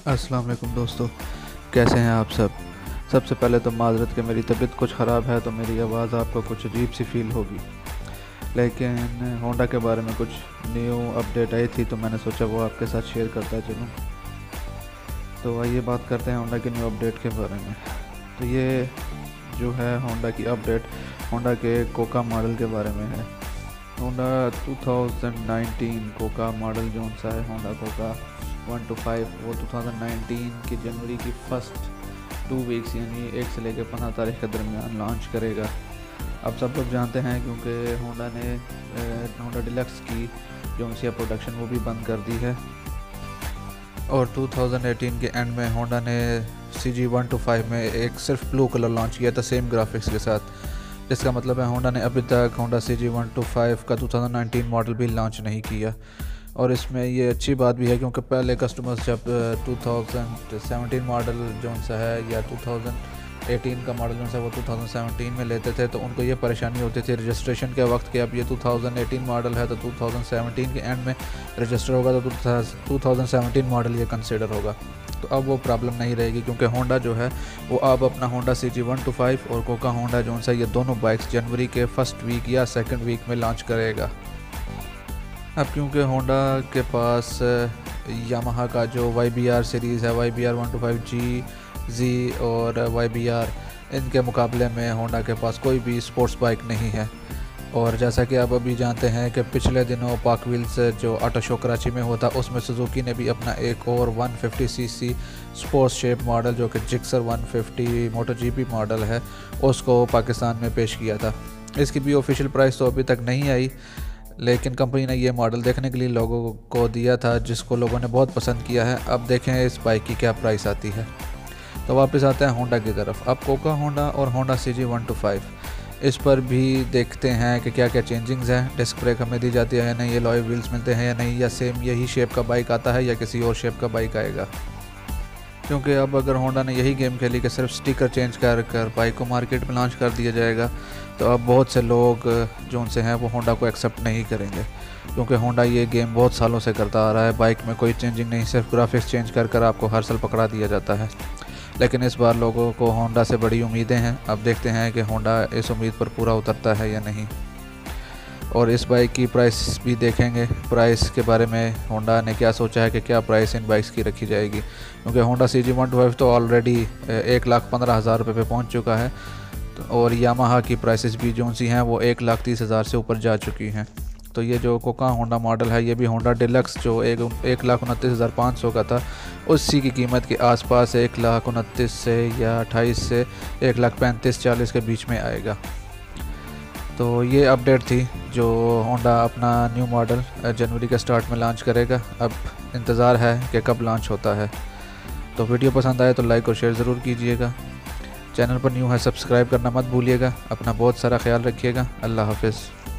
अस्सलाम वालेकुम दोस्तों, कैसे हैं आप सब। सबसे पहले तो माज़रत कि मेरी तबीयत कुछ ख़राब है तो मेरी आवाज़ आपको कुछ अजीब सी फील होगी। लेकिन होंडा के बारे में कुछ न्यू अपडेट आई थी तो मैंने सोचा वो आपके साथ शेयर करता चलूँ। तो आइए बात करते हैं होंडा के न्यू अपडेट के बारे में। तो ये जो है होंडा की अपडेट होंडा के कोका मॉडल के बारे में है। होंडा 2019 कोका मॉडल जो सा है होंडा कोका 125 वो 2019 की जनवरी की फर्स्ट 2 वीक्स यानी 1 से लेकर 15 तारीख के दरमियान लॉन्च करेगा। अब सब लोग जानते हैं क्योंकि होंडा ने होंडा डिलक्स की जो सी प्रोडक्शन वो भी बंद कर दी है। और 2018 के एंड में होंडा ने CG125 में एक सिर्फ ब्लू कलर लॉन्च किया था सेम ग्राफिक्स के साथ, जिसका मतलब है होंडा ने अभी तक होंडा CG125 का 2019 मॉडल भी लॉन्च नहीं किया। और इसमें ये अच्छी बात भी है क्योंकि पहले कस्टमर्स जब 2017 मॉडल जो सा है या 2018 का मॉडल जो सा वो 2017 में लेते थे तो उनको ये परेशानी होती थी रजिस्ट्रेशन के वक्त कि अब ये 2018 मॉडल है तो 2017 के एंड में रजिस्टर होगा तो 2017 मॉडल ये कंसिडर होगा। तो अब वो प्रॉब्लम नहीं रहेगी क्योंकि होंडा जो है वो अब अपना होंडा CG125 और कोका होंडा जो सा ये दोनों बाइक्स जनवरी के फर्स्ट वीक या सेकंड वीक में लॉन्च करेगा। अब क्योंकि होंडा के पास यामाहा का जो YBR सीरीज़ है YBR 125G Z और YBR इनके मुकाबले में होंडा के पास कोई भी स्पोर्ट्स बाइक नहीं है। और जैसा कि आप अभी जानते हैं कि पिछले दिनों पाक व्हील्स जो ऑटो शो कराची में होता उसमें सुजुकी ने भी अपना एक और 150cc स्पोर्ट्स शेप मॉडल जो कि जिक्सर 150 MotoGP मॉडल है उसको पाकिस्तान में पेश किया था। इसकी भी ऑफिशियल प्राइस तो अभी तक नहीं आई, लेकिन कंपनी ने ये मॉडल देखने के लिए लोगों को दिया था जिसको लोगों ने बहुत पसंद किया है। अब देखें इस बाइक की क्या प्राइस आती है। तो वापस आते हैं होंडा की तरफ। अब कोका होंडा और होंडा CG125 इस पर भी देखते हैं कि क्या क्या चेंजिंग्स हैं। डिस्क ब्रेक हमें दी जाती है या नहीं, ये लॉय व्हील्स मिलते हैं या नहीं, या सेम यही शेप का बाइक आता है या किसी और शेप का बाइक आएगा। क्योंकि अब अगर होंडा ने यही गेम खेली कि सिर्फ स्टिकर चेंज कर बाइक को मार्केट में लॉन्च कर दिया जाएगा तो अब बहुत से लोग जो उनसे हैं वो होंडा को एक्सेप्ट नहीं करेंगे। क्योंकि होंडा ये गेम बहुत सालों से करता आ रहा है, बाइक में कोई चेंजिंग नहीं, सिर्फ ग्राफिक्स चेंज कर आपको हर साल पकड़ा दिया जाता है। लेकिन इस बार लोगों को होंडा से बड़ी उम्मीदें हैं। अब देखते हैं कि होंडा इस उम्मीद पर पूरा उतरता है या नहीं। और इस बाइक की प्राइस भी देखेंगे, प्राइस के बारे में होंडा ने क्या सोचा है कि क्या प्राइस इन बाइक्स की रखी जाएगी। क्योंकि होंडा CG125 तो ऑलरेडी 1,15,000 रुपये पे पहुंच चुका है और यामाहा की प्राइसेस भी जो सी हैं वो 1,30,000 से ऊपर जा चुकी हैं। तो ये जो कोका होंडा मॉडल है ये भी होंडा डिलक्स जो 1,29,500 का था उसी की कीमत के आसपास 1,29,000 से या 28 से 1,35,40 के बीच में आएगा। तो ये अपडेट थी जो होंडा अपना न्यू मॉडल जनवरी के स्टार्ट में लॉन्च करेगा। अब इंतज़ार है कि कब लॉन्च होता है। तो वीडियो पसंद आए तो लाइक और शेयर ज़रूर कीजिएगा। चैनल पर न्यू है सब्सक्राइब करना मत भूलिएगा। अपना बहुत सारा ख्याल रखिएगा। अल्लाह हाफ़िज़।